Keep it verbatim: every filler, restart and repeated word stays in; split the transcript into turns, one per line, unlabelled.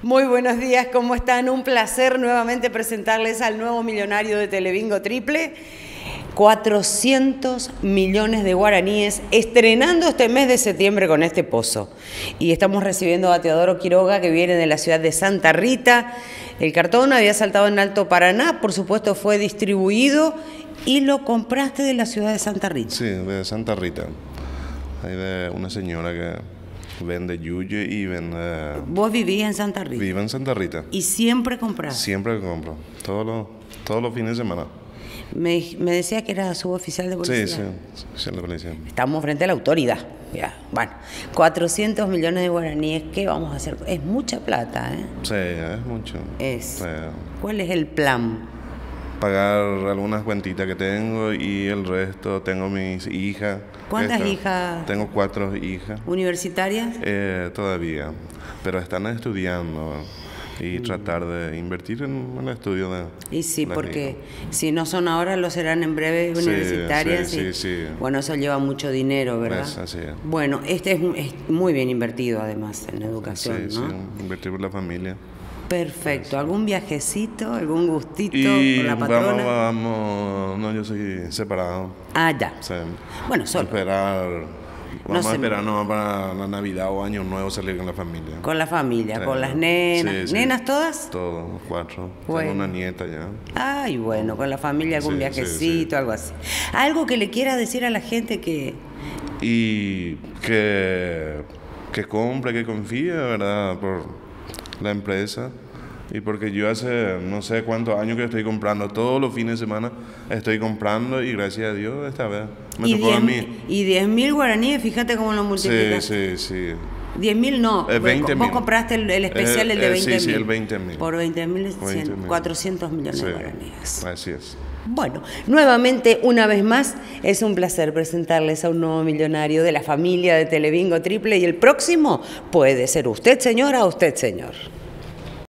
Muy buenos días, ¿cómo están? Un placer nuevamente presentarles al nuevo millonario de Telebingo Triple. cuatrocientos millones de guaraníes, estrenando este mes de septiembre con este pozo. Y estamos recibiendo a Teodoro Quiroga, que viene de la ciudad de Santa Rita. El cartón había saltado en Alto Paraná, por supuesto fue distribuido y lo compraste de la ciudad de Santa Rita.
Sí, de Santa Rita. Hay de una señora que vende yuyo y vende...
¿Vos vivís en Santa Rita?
Vivo en Santa Rita.
¿Y siempre comprás?
Siempre compro, todos los, todos los fines de semana.
Me, me decía que era suboficial de policía.
Sí, sí, oficial de policía.
Estamos frente a la autoridad. Ya. Bueno, cuatrocientos millones de guaraníes, ¿qué vamos a hacer? Es mucha plata, ¿eh?
Sí, es mucho.
Es.
Sí.
¿Cuál es el plan?
Pagar algunas cuentitas que tengo y el resto tengo mis hijas.
¿Cuántas
Esta,
hijas?
Tengo cuatro hijas.
¿Universitarias?
Eh, todavía, pero están estudiando y mm. tratar de invertir en el estudio de...
Y sí, porque hijas. Si no son ahora, lo serán en breve universitarias.
Sí,
y,
sí, sí.
Bueno, eso lleva mucho dinero, ¿verdad?
Es así.
Bueno, este es, es muy bien invertido además en educación,
sí,
¿no?
Sí, invertir por la familia.
Perfecto. ¿Algún viajecito, algún gustito
y
con la patrona?
Vamos, vamos, no, yo soy separado.
Ah, ya.
O sea,
bueno, solo.
Esperar, vamos
no
a
se...
esperar no, para la Navidad o Año Nuevo salir con la familia.
Con la familia,
sí.
con las nenas.
Sí, sí.
¿Nenas todas?
Todos, cuatro.
Bueno.
Tengo una nieta ya.
Ay, bueno, con la familia algún
sí,
viajecito,
sí, sí.
algo así. Algo que le quiera decir a la gente que...
Y que, que compre, que confíe, ¿verdad? Por la empresa. Y porque yo hace no sé cuántos años que estoy comprando, todos los fines de semana estoy comprando y gracias a Dios esta vez me
y
tocó
diez,
a mí.
Y diez mil guaraníes, fíjate cómo lo multiplicas.
Sí, sí, sí.
diez mil no,
eh, veinte
vos
mil.
compraste el, el especial,
eh,
el de veinte mil.
Eh, sí, sí, el veinte mil.
Por veinte mil, cuatrocientos millones
sí,
de guaraníes.
Así es.
Bueno, nuevamente, una vez más, es un placer presentarles a un nuevo millonario de la familia de Telebingo Triple y el próximo puede ser usted, señora, o usted, señor.